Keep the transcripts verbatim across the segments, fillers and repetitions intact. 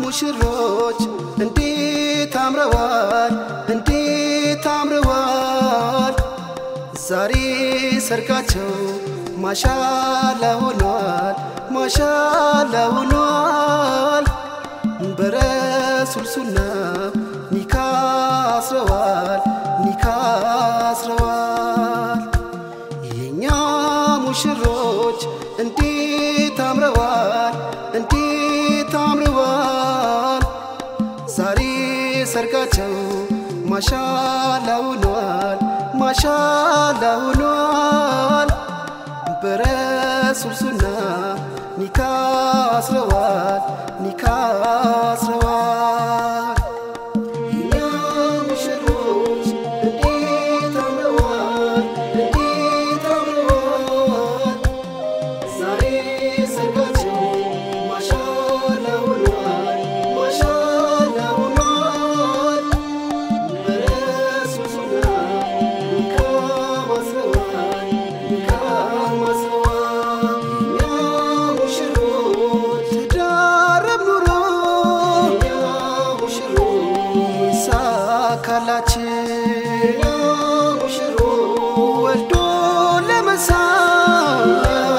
ሙሽሮች እንዴት አምረዋል እንዴት አምረዋል ዛሬ ሰርጋቸው ማሻአላ ሆኗል ማሻአላ ሆኗል በረሱል ሱና ኒካ አስረዋል ኒካ አስረዋል የኛ ሙሽሮች እንዴት አምረዋል እንዴት አምረዋል ዛሬ ሰርጋቸው ማሻአላ ሆኗል ማሻአላ ሆኗል በረሱል ሱና ኒካ አስረዋል ኒካ አስረዋል የኛ ሙሽሮች እንዴት አምረዋል እንዴት አምረዋል ዛሬ ሰርጋቸው ማሻአላ ሆኗል ማሻአላ ሆኗል በረሱል ሱና ኒካ አስረዋል ኒካ አስረዋል የኛ ሙሽሮች ትዳረም ኑሮ የኛ ሙሽሮች ይሳካላችሁ የኛ ሙሽሮች ወልዶ ለመሳም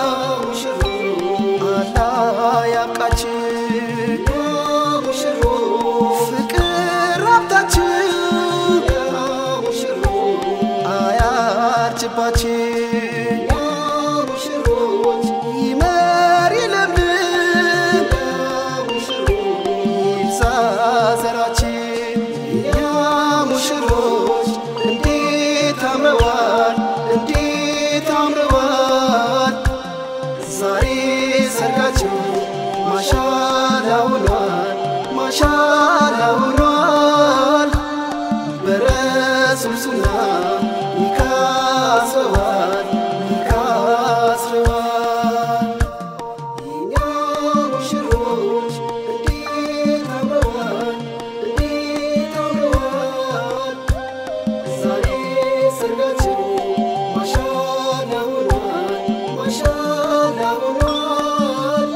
አላህ ያብቃችሁ የኛ ሙሽሮች ፍቅር ሀብታችሁ የኛ ሙሽሮች አያርጅባችሁ የኛ ሙሽሮች ይመር ይለምልም የኛ ሙሽሮች ይብዛ ዘራችሁ የኛ ሙሽሮች እንዴት አምረዋል እንዴት አምረዋል ዛሬ ሰርጋቸው ማሻአላ ሆኗል ማሻአላ ሆኗል በረሱል ሱና ኒካ አስረዋል ኒካ አስረዋል የኛ ሙሽሮች እንዴት አምረዋል እንዴት አምረዋል ዛሬ ሰርጋቸው ማሻአላ ሆኗል ማሻአላ ሆኗል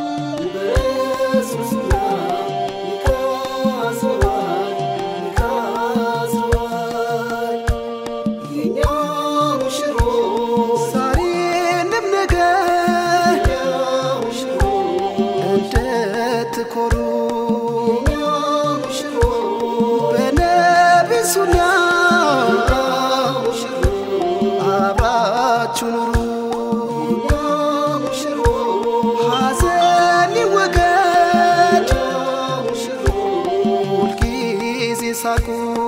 በረሱል ሱና ኒካ አስረዋል ኒካ አስረዋል የኛ ሙሽሮች ዛሬንም ነገ የኛ ሙሽሮች እንድትኮሩ የኛ ሙሽሮች በነቢ ሱና የኛ ሙሽሮች አብራችሁ ኑሩ የኛ ሙሽሮች ሐዘን ይወገድ የኛ ሙሽሮች ሁልጊዜ ሳቁ